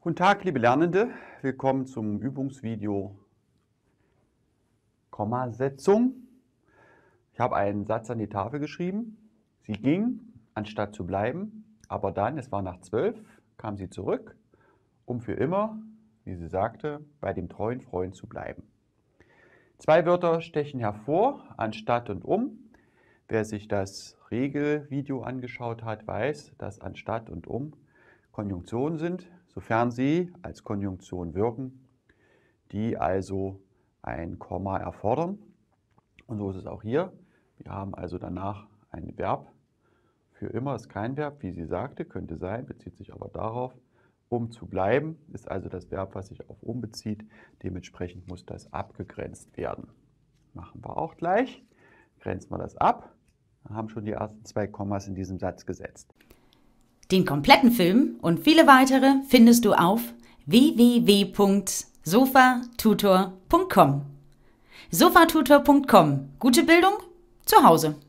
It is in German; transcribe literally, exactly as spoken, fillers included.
Guten Tag, liebe Lernende. Willkommen zum Übungsvideo Kommasetzung. Ich habe einen Satz an die Tafel geschrieben. Sie ging, anstatt zu bleiben, aber dann, es war nach zwölf, kam sie zurück, um für immer, wie sie sagte, bei dem treuen Freund zu bleiben. Zwei Wörter stechen hervor, anstatt und um. Wer sich das Regelvideo angeschaut hat, weiß, dass anstatt und um Konjunktionen sind, sofern sie als Konjunktion wirken, die also ein Komma erfordern. Und so ist es auch hier. Wir haben also danach ein Verb. Für immer ist kein Verb, wie sie sagte, könnte sein, bezieht sich aber darauf. Um zu bleiben ist also das Verb, was sich auf um bezieht. Dementsprechend muss das abgegrenzt werden. Machen wir auch gleich. Grenzen wir das ab. Wir haben schon die ersten zwei Kommas in diesem Satz gesetzt. Den kompletten Film und viele weitere findest du auf w w w punkt sofatutor punkt com. sofatutor punkt com. Gute Bildung zu Hause.